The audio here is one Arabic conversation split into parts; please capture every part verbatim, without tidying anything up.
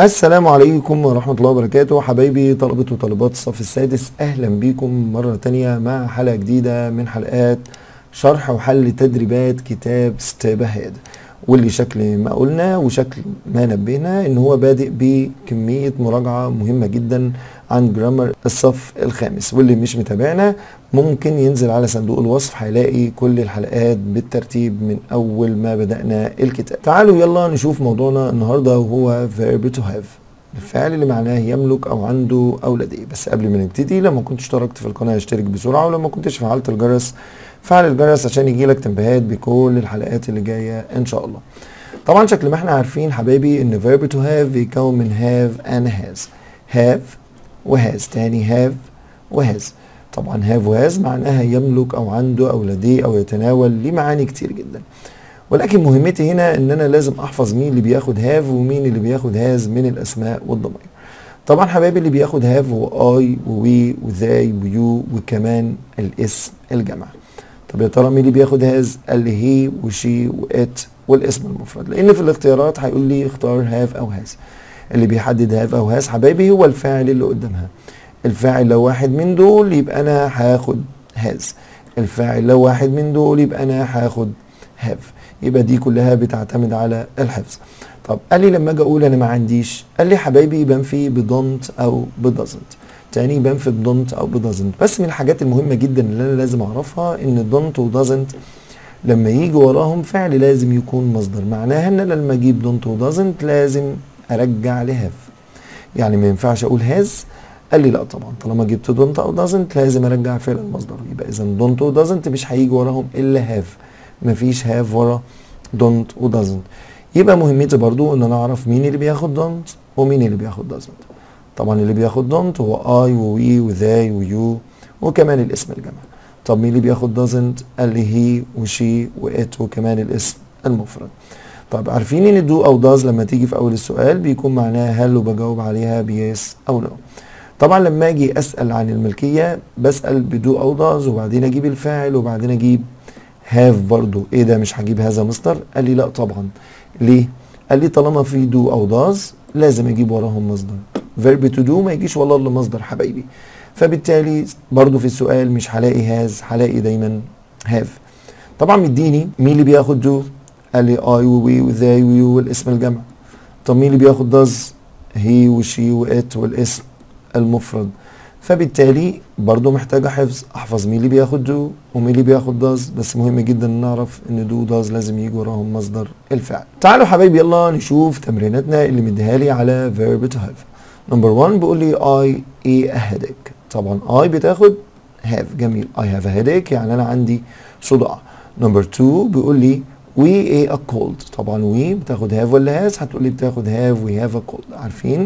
السلام عليكم ورحمة الله وبركاته حبايبي طلبة وطالبات الصف السادس، أهلا بكم مرة تانية مع حلقة جديدة من حلقات شرح وحل تدريبات كتاب ستيب اهيد، واللي شكل ما قلنا وشكل ما نبهنا ان هو بادئ بكمية مراجعة مهمة جدا عن جرامر الصف الخامس، واللي مش متابعنا ممكن ينزل على صندوق الوصف هيلاقي كل الحلقات بالترتيب من اول ما بدأنا الكتاب. تعالوا يلا نشوف موضوعنا النهاردة وهو verb to have، الفعل اللي معناه يملك او عنده او لديه. بس قبل ما نبتدي، لما كنت اشتركت في القناة اشترك بسرعة، ولما كنتش فعلت الجرس فعل الجرس عشان يجيلك تنبيهات بكل الحلقات اللي جاية ان شاء الله. طبعا شكل ما احنا عارفين حبايبي ان verb to have بيكون من have and has. have وهاز، تاني have وهاز. طبعا have وهاز معناها يملك او عنده او لديه او يتناول، ليه معاني كتير جدا، ولكن مهمتي هنا ان انا لازم احفظ مين اللي بياخد have ومين اللي بياخد has من الاسماء والضمائر. طبعا حبايبي اللي بياخد have هو I ووي وذاي ويو وكمان الاسم الجمع. طب يا ترى مين اللي بياخد هاز؟ قال لي هي وشي وات والاسم المفرد، لان في الاختيارات هيقول لي اختار هاف او هاز. اللي بيحدد هاف او هاز حبايبي هو الفاعل اللي قدامها. الفاعل لو واحد من دول يبقى انا هاخد هاز، الفاعل لو واحد من دول يبقى انا هاخد هاف. يبقى دي كلها بتعتمد على الحفظ. طب قال لي لما اجي اقول انا ما عنديش، قال لي حبايبي بنفي بدونت او بدازنت. تاني بنفي بدونت او بدازنت. بس من الحاجات المهمه جدا اللي انا لازم اعرفها ان دونت ودازنت لما يجي وراهم فعل لازم يكون مصدر، معناها ان انا لما اجيب دونت ودازنت لازم ارجع لهاف. يعني ما ينفعش اقول هاز، قال لي لا طبعا طالما جبت دونت او دازنت لازم ارجع فعل المصدر. يبقى اذا دونت ودازنت مش هيجي وراهم الا هاف، مفيش هاف ورا دونت ودازنت. يبقى مهمتي برضو ان انا اعرف مين اللي بياخد دونت ومين اللي بياخد دازنت. طبعا اللي بياخد دونت هو اي ووي وذاي ويو وكمان الاسم الجمع. طب مين اللي بياخد دازنت؟ قال لي هي وشي وات وكمان الاسم المفرد. طب عارفين ان دو او داز لما تيجي في اول السؤال بيكون معناها هل، وبجاوب عليها بيس او نو. طبعا لما اجي اسال عن الملكيه بسال بدو او داز وبعدين اجيب الفاعل وبعدين اجيب هاف برضو. ايه ده مش هجيب هذا مصدر؟ قال لي لا طبعا. ليه؟ قال لي طالما في دو او داز لازم اجيب وراهم مصدر. verb to do ما يجيش والله الا مصدر حبايبي، فبالتالي برضو في السؤال مش هلاقي هاز، هلاقي دايما هاف. طبعا مديني مين اللي بياخد دو؟ قال لي اي ووي وذاي ويو والاسم الجمع. طب مين اللي بياخد داز؟ هي وشي وات والاسم المفرد. فبالتالي برضو محتاجة حفظ، احفظ مين اللي بياخد دو ومين اللي بياخد داز. بس مهم جدا نعرف ان دو داز لازم يجي وراهم مصدر الفعل. تعالوا حبايبي يلا نشوف تمريناتنا اللي مديها لي على verb to have. نمبر واحد بيقول لي I a headache. طبعا I بتاخد have، جميل. I have a headache يعني انا عندي صداع. نمبر اتنين بيقول لي we a a cold. طبعا we بتاخد have ولا has؟ هتقول لي بتاخد have we have a cold. عارفين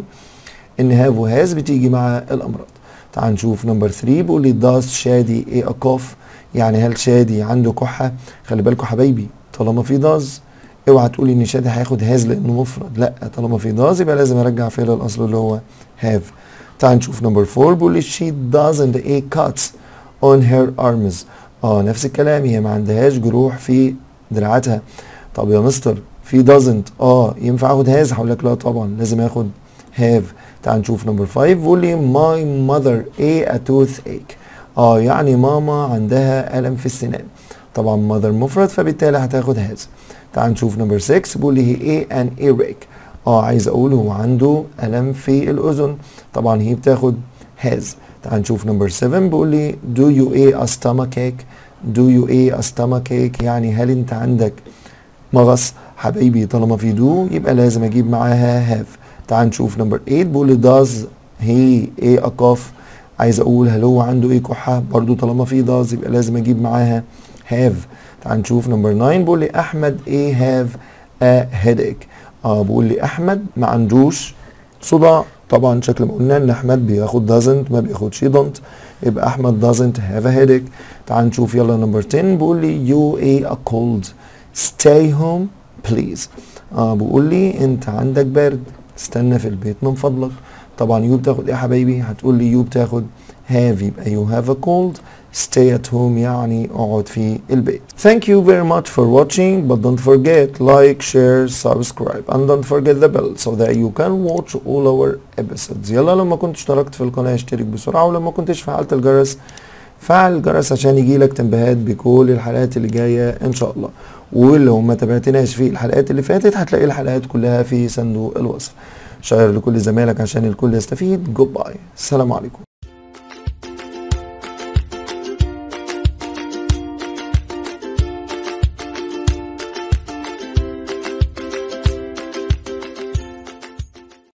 ان have و has بتيجي مع الامراض. تعال نشوف نمبر تلاتة بيقول لي does شادي a a cough. يعني هل شادي عنده كحة؟ خلي بالكوا حبايبي طالما في does اوعى تقولي ان شادي هياخد هاز لانه مفرد، لا طالما في داز يبقى لازم ارجع فعل الاصل اللي هو هاف. تعال نشوف نمبر اربعة بيقول لي she doesn't a cuts on her arms. اه نفس الكلام، هي ما عندهاش جروح في دراعاتها. طب يا مستر في doesn't اه ينفع اخد هاز؟ هقول لك لا طبعا لازم اخد هاف. تعال نشوف نمبر خمسة بيقول لي my mother a a toothache. اه يعني ماما عندها الم في السنان. طبعا mother مفرد فبالتالي هتاخد هاز. تعال نشوف نمبر ستة بيقول لي هي ايه ان earache. اه عايز اقول هو عنده الم في الاذن. طبعا هي بتاخد هاز. تعال نشوف نمبر سبعة بيقول لي do you a a stomachache. do you a a stomachache يعني هل انت عندك مغص؟ حبايبي طالما في do يبقى لازم اجيب معاها have. تعال نشوف نمبر تمانية بيقول لي does he a a cough. عايز اقول هل هو عنده ايه كحه؟ برضو طالما في does يبقى لازم اجيب معاها have. تعال نشوف نمبر تسعة بيقول لي احمد ايه have a headache. اه بيقول لي احمد ما عندوش صداع. طبعا شكل ما قلنا ان احمد بياخد doesn't ما بياخدش don't، يبقى احمد doesn't have a headache. تعال نشوف يلا نمبر عشرة بيقول لي you a a cold stay home please. اه بيقول لي انت عندك برد استنى في البيت من فضلك. طبعا يو بتاخد ايه يا حبايبي؟ هتقول لي يو بتاخد have، يبقى you have a cold. stay at home يعني اقعد في البيت. Thank you very much for watching, but don't forget like, share, subscribe and don't forget the bell so that you can watch all our episodes. يلا لما كنت اشتركت في القناة اشترك بسرعة، ولما كنتش فعلت الجرس فعل الجرس عشان يجيلك تنبيهات بكل الحلقات اللي جاية ان شاء الله. ولو ما تابعتناش في الحلقات اللي فاتت هتلاقي الحلقات كلها في صندوق الوصف. شير لكل زمايلك عشان الكل يستفيد. جود باي، السلام عليكم.